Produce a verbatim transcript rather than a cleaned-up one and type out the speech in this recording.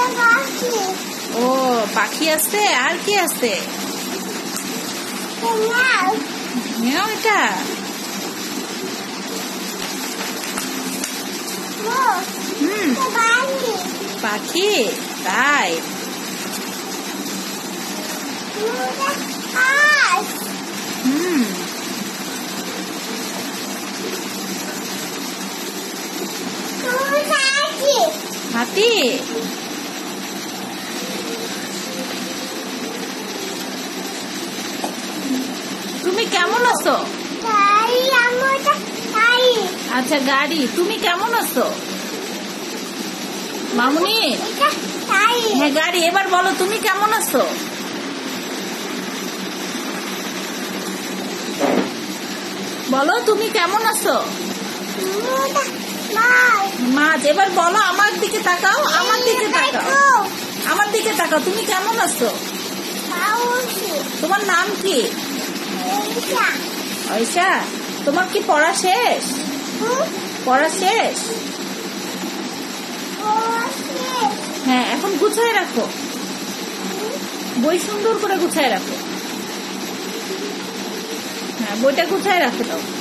ও পাখি আছে, আর কি আছে? নেও এটা হুম পাখি তাই। হুম হাতি। তুমি কেমন আছো? আচ্ছা গাড়ি। তুমি কেমন আছো মামুনি? হ্যাঁ গাড়ি। এবার বলো তুমি কেমন আছো? বলো তুমি কেমন আছো? মাছ। এবার বলো আমার দিকে তাকাও, আমার দিকে তাকাও, আমার দিকে তাকাও। তুমি কেমন আছো? তোমার নাম কি? আয়শা। তোমার কি পড়া শেষ? পড়া শেষ? হ্যাঁ এখন গুছায় রাখো, বই সুন্দর করে গুছায় রাখো। হ্যাঁ বইটা গুছায় রাখো দাও।